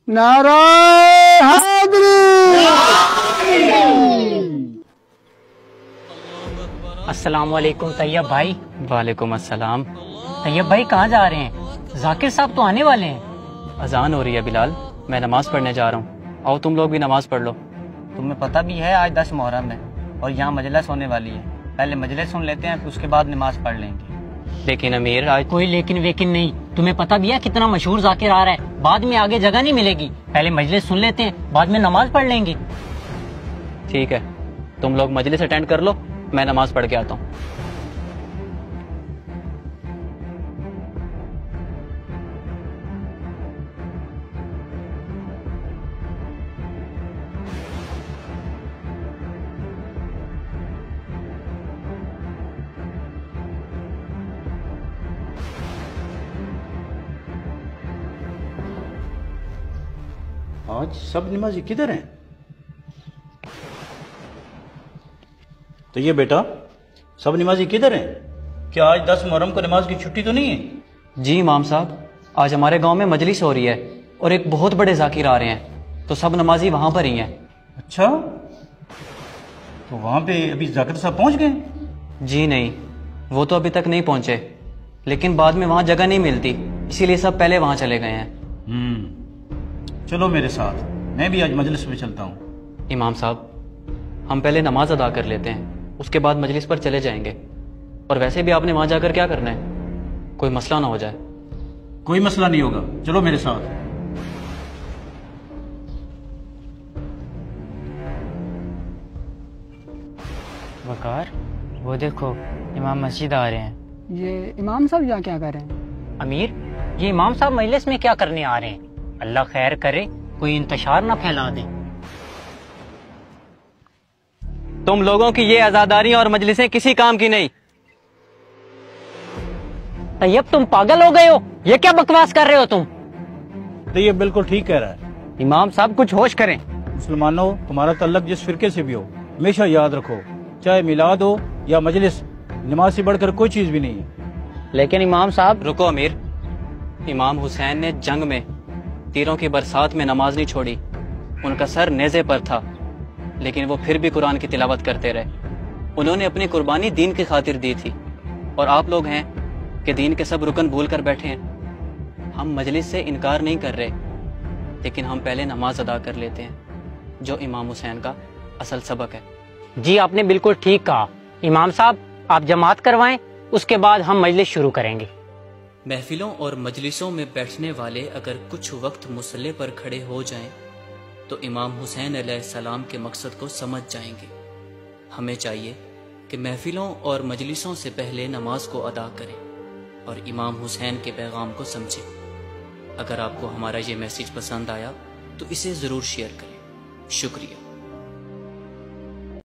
नाराए हैदरी। अस्सलाम वालेकुम तैयब भाई। वालेकुम अस्सलाम। तैयब भाई कहाँ जा रहे हैं? जाकिर साहब तो आने वाले हैं। अजान हो रही है बिलाल, मैं नमाज पढ़ने जा रहा हूँ। आओ तुम लोग भी नमाज पढ़ लो। तुम्हें पता भी है आज 10 मुहर्रम है और यहाँ मजलिस होने वाली है। पहले मजलिस सुन लेते हैं, उसके बाद नमाज पढ़ लेंगे। लेकिन अमीर आज कोई लेकिन वेकिन नहीं। तुम्हें पता भी है कितना मशहूर जाकिर आ रहा है, बाद में आगे जगह नहीं मिलेगी। पहले मजलिस सुन लेते हैं, बाद में नमाज पढ़ लेंगे। ठीक है, तुम लोग मजलिस अटेंड कर लो, मैं नमाज पढ़ के आता हूँ। आज सब नमाजी किधर हैं? तो ये बेटा, सब नमाजी किधर हैं? क्या आज 10 मुहर्रम को नमाज की छुट्टी तो नहीं है? जी इमाम साहब, आज हमारे गांव में मजलिस हो रही है और एक बहुत बड़े जाकिर आ रहे हैं, तो सब नमाजी वहां पर ही हैं। अच्छा, तो वहां पे अभी जाकिर साहब पहुंच गए? जी नहीं, वो तो अभी तक नहीं पहुंचे, लेकिन बाद में वहां जगह नहीं मिलती, इसीलिए सब पहले वहां चले गए हैं। चलो मेरे साथ, मैं भी आज मजलिस में चलता हूँ। इमाम साहब, हम पहले नमाज अदा कर लेते हैं, उसके बाद मजलिस पर चले जाएंगे। और वैसे भी आपने वहां जाकर क्या करना है, कोई मसला ना हो जाए। कोई मसला नहीं होगा, चलो मेरे साथ। वकार, वो देखो इमाम मस्जिद आ रहे हैं। ये इमाम साहब यहाँ क्या कर रहे हैं? अमीर, ये इमाम साहब मजलिस में क्या करने आ रहे हैं? अल्लाह खैर करे, कोई इंतशार ना फैला दे। तुम लोगों की ये आजादारी और मजलिसें किसी काम की नहीं। तैयब तुम पागल हो गए हो, ये क्या बकवास कर रहे हो तुम? तो ये बिल्कुल ठीक कह रहा है। इमाम साहब कुछ होश करें। मुसलमानों, तुम्हारा तल्लक जिस फिरके से भी हो, हमेशा याद रखो, चाहे मिलाद हो या मजलिस, नमाज से बढ़कर कोई चीज भी नहीं है। लेकिन इमाम साहब। रुको अमीर, इमाम हुसैन ने जंग में तीरों की बरसात में नमाज नहीं छोड़ी। उनका सर नेज़े पर था, लेकिन वो फिर भी कुरान की तिलावत करते रहे। उन्होंने अपनी कुर्बानी दीन की खातिर दी थी। और आप लोग हैं कि दीन के सब रुकन भूल कर बैठे हैं। हम मजलिस से इनकार नहीं कर रहे, लेकिन हम पहले नमाज अदा कर लेते हैं, जो इमाम हुसैन का असल सबक है। जी आपने बिल्कुल ठीक कहा। इमाम साहब आप जमात करवाएं, उसके बाद हम मजलिस शुरू करेंगे। महफिलों और मजलिसों में बैठने वाले अगर कुछ वक्त मुसल्ले पर खड़े हो जाएं, तो इमाम हुसैन अलैहिस्सलाम के मकसद को समझ जाएंगे। हमें चाहिए कि महफिलों और मजलिसों से पहले नमाज को अदा करें और इमाम हुसैन के पैगाम को समझें। अगर आपको हमारा ये मैसेज पसंद आया तो इसे ज़रूर शेयर करें। शुक्रिया।